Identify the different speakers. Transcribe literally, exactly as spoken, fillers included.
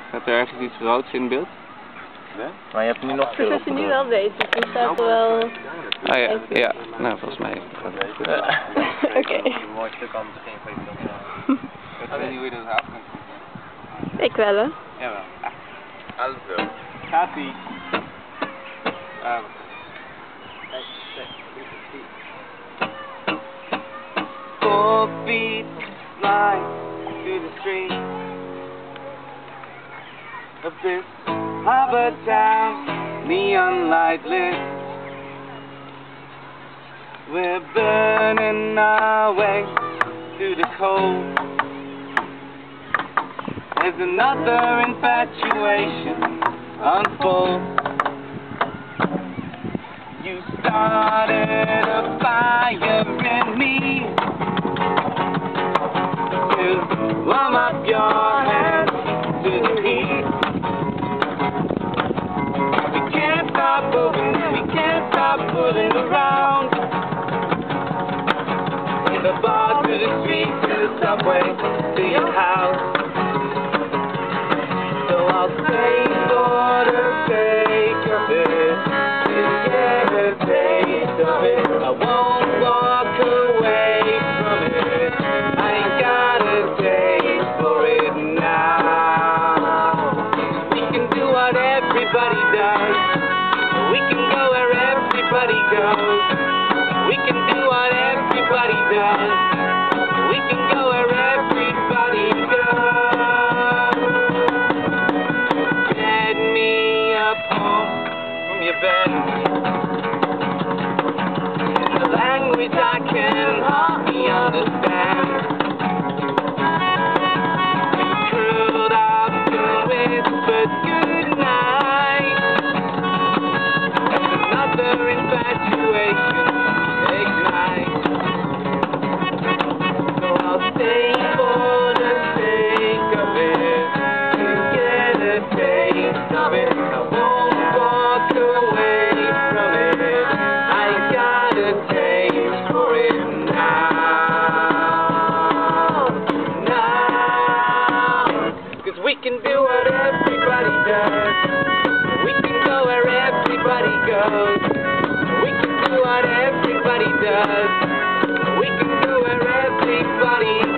Speaker 1: Gaat er ergens iets roods in beeld?
Speaker 2: Nee? Maar je hebt nu nog veel.
Speaker 3: Dus als je nu wel weet, dus die staat er wel...
Speaker 1: Ah ja, ja. Nou volgens mij gaat het goed.
Speaker 3: Oké.
Speaker 2: Een mooi stuk aan het begin van je film.
Speaker 1: Ik weet niet hoe je dat af kan zien.
Speaker 3: Ik wel, hè?
Speaker 1: Jawel.
Speaker 2: Alles wel.
Speaker 1: Gaat-ie. Ah, Four feet fly through the street of this harbor town, neon light lit. We're burning our way through the cold. There's another infatuation unfold. You started a fire in me to warm up your hands to the heat. We can't stop moving, we can't stop fooling around. In the bar, to the street, to the subway, to your house. So I'll stay for the sake of it, to get a taste of it. I won't walk away from it. I ain't got a taste for it now. We can do what everybody does. We can go where everybody goes. We can do what everybody does. We can go where everybody goes. Get me up home from your bed. It's a language I can hardly understand. You curled up and whispered goodnight. Another infatuation ignite. So I'll stay for the sake of it, to get a taste of it. I won't walk away from it. I ain't got a taste for it now, now. Cause we can do what everybody does. We can go where everybody goes. We can do what everybody does. We can go where everybody